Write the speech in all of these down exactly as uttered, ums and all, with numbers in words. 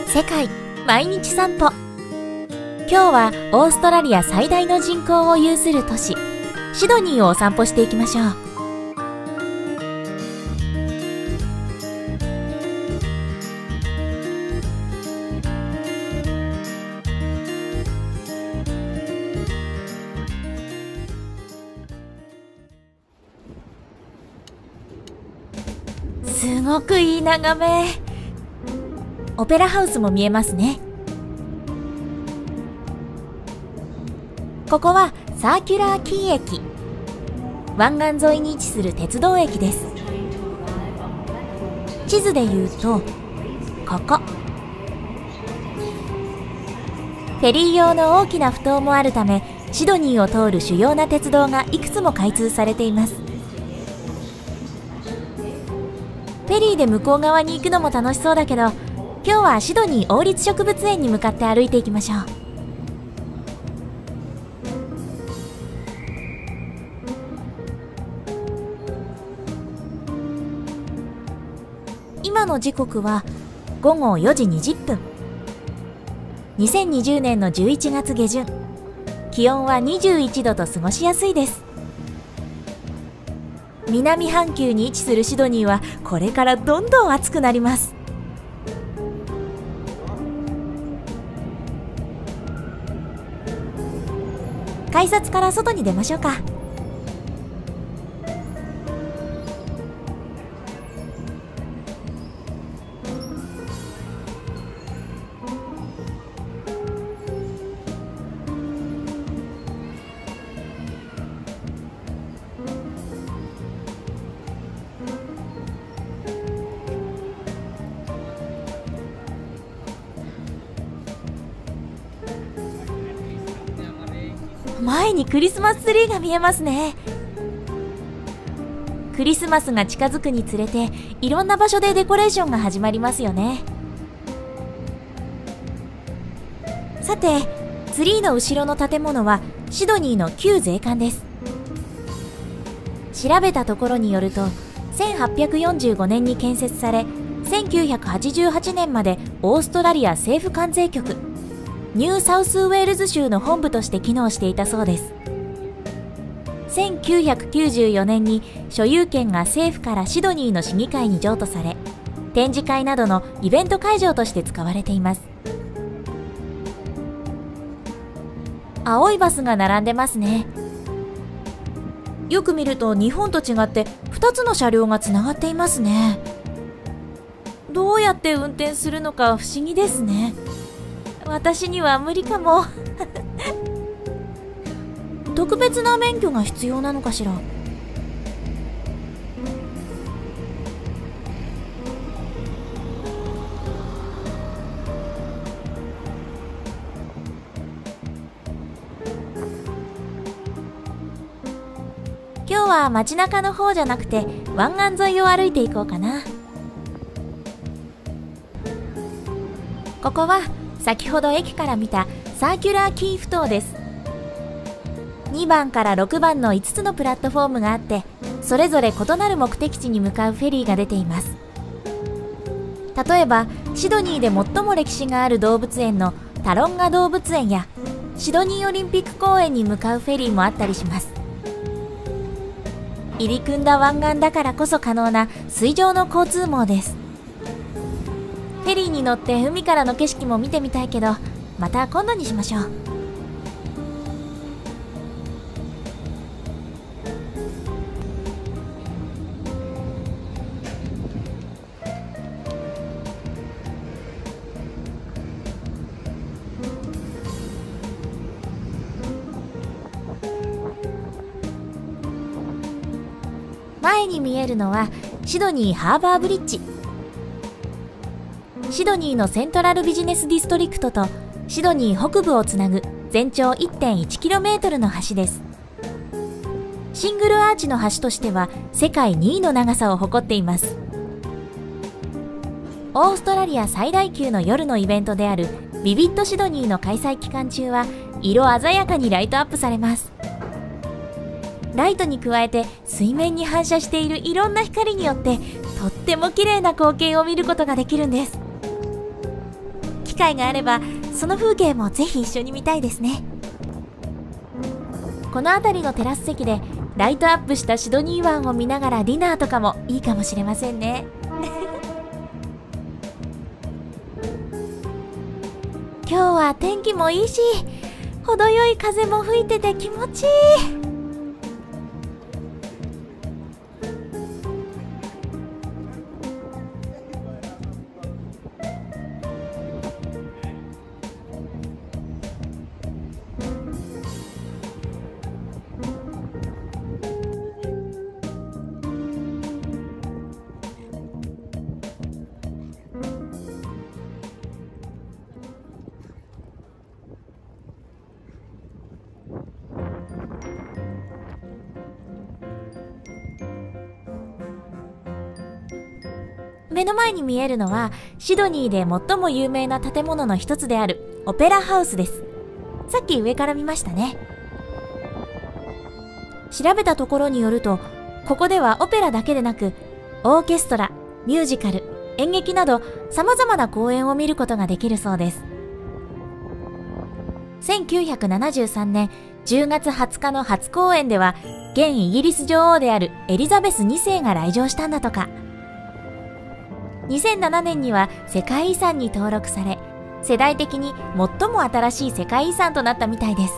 世界毎日散歩。今日はオーストラリア最大の人口を有する都市シドニーをお散歩していきましょう。すごくいい眺め。オペラハウスも見えますね。ここはサーキュラーキー駅。湾岸沿いに位置する鉄道駅です。地図で言うとここ。フェリー用の大きな埠頭もあるため、シドニーを通る主要な鉄道がいくつも開通されています。フェリーで向こう側に行くのも楽しそうだけど、今日はシドニー王立植物園に向かって歩いていきましょう。今の時刻はごごよじにじゅっぷん。にせんにじゅうねんのじゅういちがつげじゅん。気温はにじゅういちどと過ごしやすいです。南半球に位置するシドニーはこれからどんどん暑くなります。改札から外に出ましょうか。前にクリスマスツリーが見えますね。クリスマスが近づくにつれて、いろんな場所でデコレーションが始まりますよね。さて、ツリーの後ろの建物はシドニーの旧税関です。調べたところによると、せんはっぴゃくよんじゅうごねんに建設され、せんきゅうひゃくはちじゅうはちねんまでオーストラリア政府関税局ニューサウスウェールズ州の本部として機能していたそうです。せんきゅうひゃくきゅうじゅうよねんに所有権が政府からシドニーの市議会に譲渡され、展示会などのイベント会場として使われています。青いバスが並んでますね。よく見ると日本と違ってふたつの車両がつながっていますね。どうやって運転するのか不思議ですね。私には無理かも特別な免許が必要なのかしら。今日は街中の方じゃなくて湾岸沿いを歩いていこうかな。ここは先ほど駅から見たサーキュラーキー埠頭です。にばんからろくばんのいつつのプラットフォームがあって、それぞれ異なる目的地に向かうフェリーが出ています。例えばシドニーで最も歴史がある動物園のタロンガ動物園やシドニーオリンピック公園に向かうフェリーもあったりします。入り組んだ湾岸だからこそ可能な水上の交通網です。フェリーに乗って海からの景色も見てみたいけど、また今度にしましょう。前に見えるのはシドニーハーバーブリッジ。シドニーのセントラルビジネスディストリクトとシドニー北部をつなぐ全長 いってんいちキロメートル の橋です。シングルアーチの橋としては世界にいの長さを誇っています。オーストラリア最大級の夜のイベントであるビビッドシドニーの開催期間中は色鮮やかにライトアップされます。ライトに加えて水面に反射しているいろんな光によってとっても綺麗な光景を見ることができるんです。 会があればその風景もぜひ一緒に見たいですね。この辺りのテラス席でライトアップしたシドニー湾を見ながらディナーとかもいいかもしれませんね。今日は天気もいいし、程よい風も吹いてて気持ちいい。目の前に見えるのはシドニーで最も有名な建物の一つであるオペラハウスです。さっき上から見ましたね。調べたところによると、ここではオペラだけでなくオーケストラ、ミュージカル、演劇など様々な公演を見ることができるそうです。せんきゅうひゃくななじゅうさんねんじゅうがつはつかの初公演では現イギリス女王であるエリザベスにせいが来場したんだとか。にせんななねんには世界遺産に登録され、世代的に最も新しい世界遺産となったみたいです。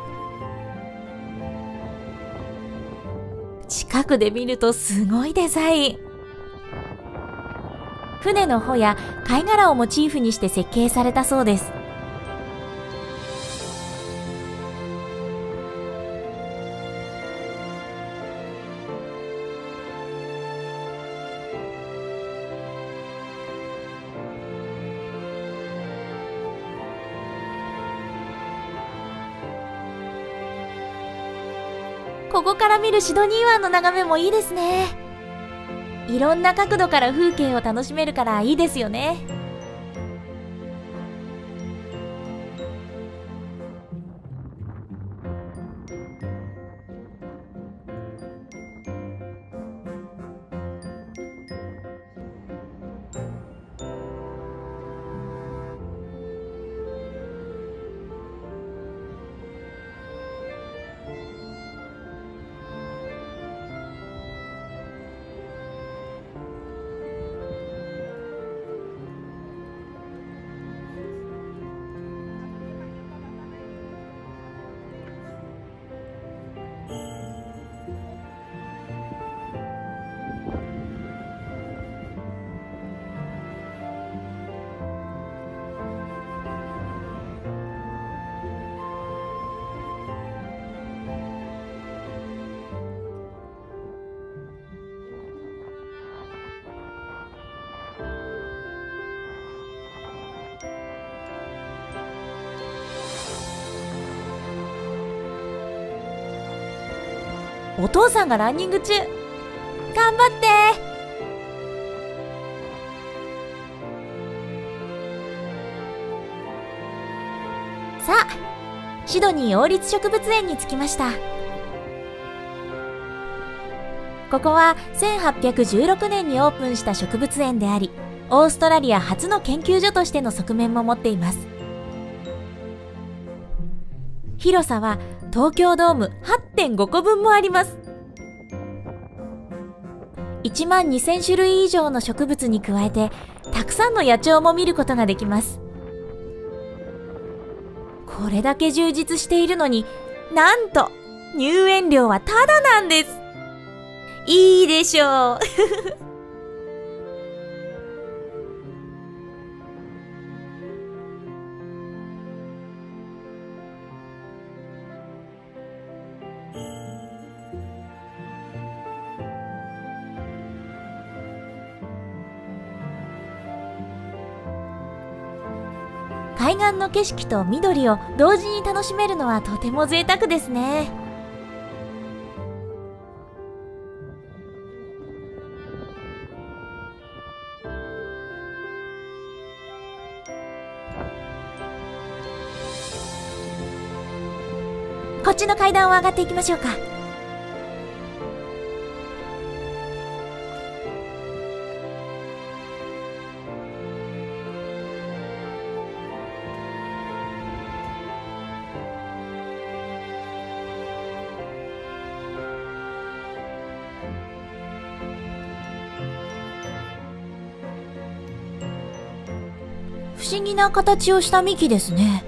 近くで見るとすごいデザイン。船の帆や貝殻をモチーフにして設計されたそうです。ここから見るシドニー湾の眺めもいいですね。いろんな角度から風景を楽しめるからいいですよね。お父さんがランニング中。頑張って。さあ、シドニー王立植物園に着きました。ここはせんはっぴゃくじゅうろくねんにオープンした植物園であり、オーストラリア初の研究所としての側面も持っています。広さは東京ドーム はってんご 個分もあります。いちまんにせんしゅるい以上の植物に加えて、たくさんの野鳥も見ることができます。これだけ充実しているのに、なんと入園料はタダなんです。いいでしょう。海岸の景色と緑を同時に楽しめるのはとても贅沢ですね。こっちの階段を上がっていきましょうか。 不思議な形をした幹ですね。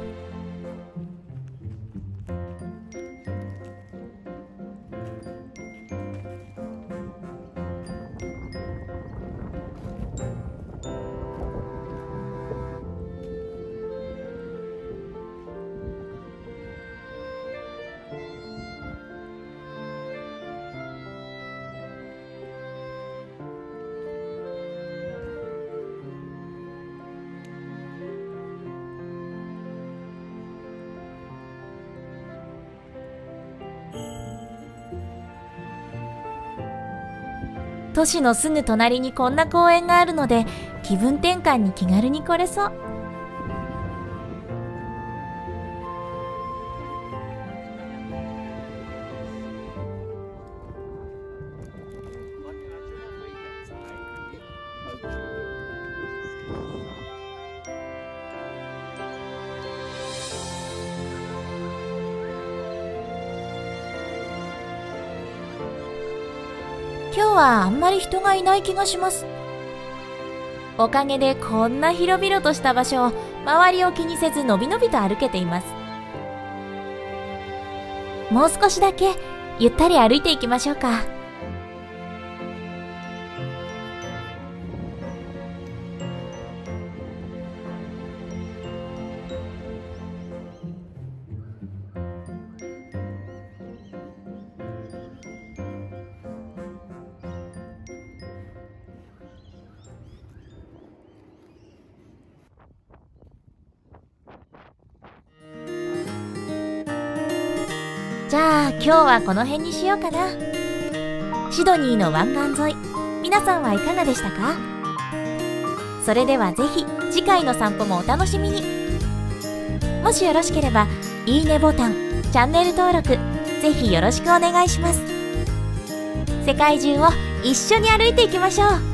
都市のすぐ隣にこんな公園があるので、気分転換に気軽に来れそう。今日はあんまり人がいない気がします。おかげでこんな広々とした場所を周りを気にせずのびのびと歩けています。もう少しだけゆったり歩いていきましょうか。じゃあ今日はこの辺にしようかな。シドニーの湾岸沿い、皆さんはいかがでしたか？それではぜひ次回の散歩もお楽しみに。もしよろしければいいねボタン、チャンネル登録ぜひよろしくお願いします。世界中を一緒に歩いていきましょう。